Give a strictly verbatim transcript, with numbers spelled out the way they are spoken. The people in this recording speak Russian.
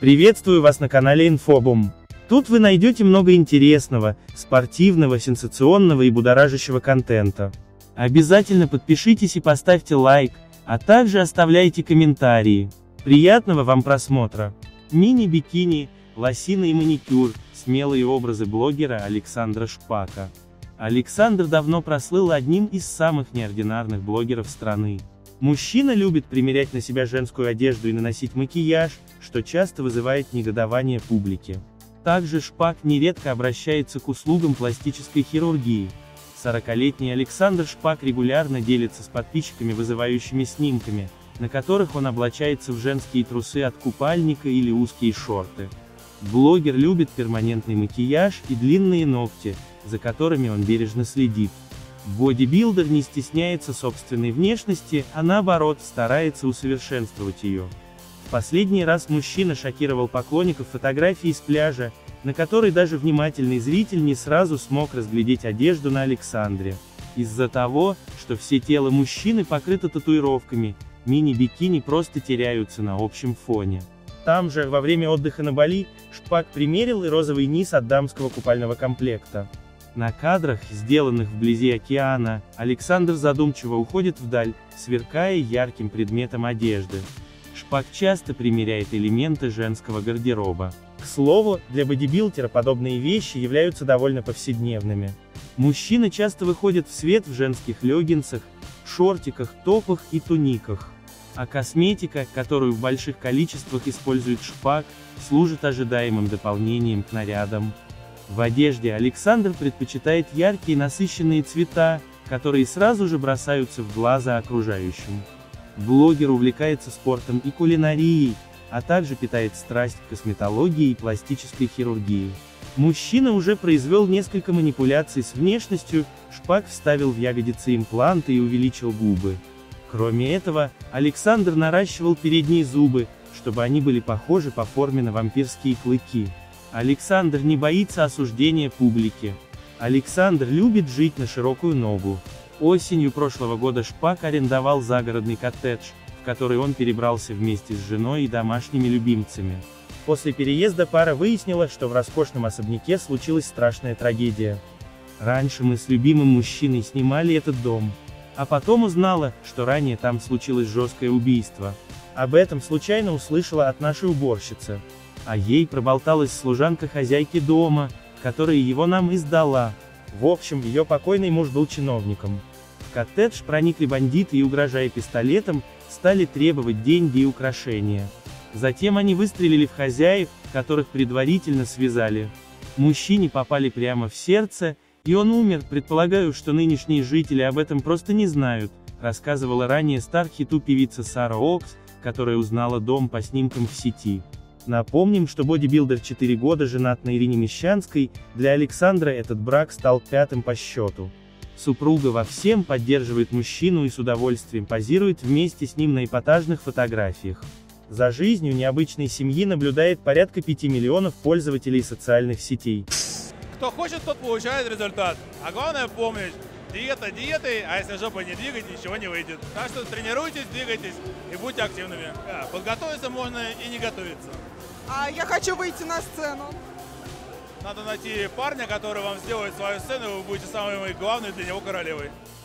Приветствую вас на канале Инфобум. Тут вы найдете много интересного, спортивного, сенсационного и будоражащего контента. Обязательно подпишитесь и поставьте лайк, а также оставляйте комментарии. Приятного вам просмотра. Мини-бикини, лосины и маникюр, смелые образы блогера Александра Шпака. Александр давно прослыл одним из самых неординарных блогеров страны. Мужчина любит примерять на себя женскую одежду и наносить макияж, что часто вызывает негодование публики. Также Шпак нередко обращается к услугам пластической хирургии. сорокалетний Александр Шпак регулярно делится с подписчиками вызывающими снимками, на которых он облачается в женские трусы от купальника или узкие шорты. Блогер любит перманентный макияж и длинные ногти, за которыми он бережно следит. Бодибилдер не стесняется собственной внешности, а наоборот, старается усовершенствовать ее. В последний раз мужчина шокировал поклонников фотографии с пляжа, на которой даже внимательный зритель не сразу смог разглядеть одежду на Александре. Из-за того, что все тело мужчины покрыто татуировками, мини-бикини просто теряются на общем фоне. Там же, во время отдыха на Бали, Шпак примерил и розовый низ от дамского купального комплекта. На кадрах, сделанных вблизи океана, Александр задумчиво уходит вдаль, сверкая ярким предметом одежды. Шпак часто примеряет элементы женского гардероба. К слову, для бодибилдера подобные вещи являются довольно повседневными. Мужчины часто выходят в свет в женских леггинсах, шортиках, топах и туниках. А косметика, которую в больших количествах использует Шпак, служит ожидаемым дополнением к нарядам. В одежде Александр предпочитает яркие насыщенные цвета, которые сразу же бросаются в глаза окружающим. Блогер увлекается спортом и кулинарией, а также питает страсть к косметологии и пластической хирургии. Мужчина уже произвел несколько манипуляций с внешностью, Шпак вставил в ягодицы импланты и увеличил губы. Кроме этого, Александр наращивал передние зубы, чтобы они были похожи по форме на вампирские клыки. Александр не боится осуждения публики. Александр любит жить на широкую ногу. Осенью прошлого года Шпак арендовал загородный коттедж, в который он перебрался вместе с женой и домашними любимцами. После переезда пара выяснила, что в роскошном особняке случилась страшная трагедия. Раньше мы с любимым мужчиной снимали этот дом. А потом узнала, что ранее там случилось жесткое убийство. Об этом случайно услышала от нашей уборщицы. А ей проболталась служанка хозяйки дома, которая его нам и сдала. В общем, ее покойный муж был чиновником. В коттедж проникли бандиты и, угрожая пистолетом, стали требовать деньги и украшения. Затем они выстрелили в хозяев, которых предварительно связали. Мужчине попали прямо в сердце, и он умер. Предполагаю, что нынешние жители об этом просто не знают, рассказывала ранее стар-хиту певица Сара Окс, которая узнала дом по снимкам в сети. Напомним, что бодибилдер четыре года женат на Ирине Мещанской, для Александра этот брак стал пятым по счету. Супруга во всем поддерживает мужчину и с удовольствием позирует вместе с ним на эпатажных фотографиях. За жизнью необычной семьи наблюдает порядка пяти миллионов пользователей социальных сетей. Кто хочет, тот получает результат. А главное помнить, диета диетой, а если жопой не двигать, ничего не выйдет. Так что тренируйтесь, двигайтесь и будьте активными. Да, подготовиться можно и не готовиться. А я хочу выйти на сцену. Надо найти парня, который вам сделает свою сцену, и вы будете самой главной для него королевой.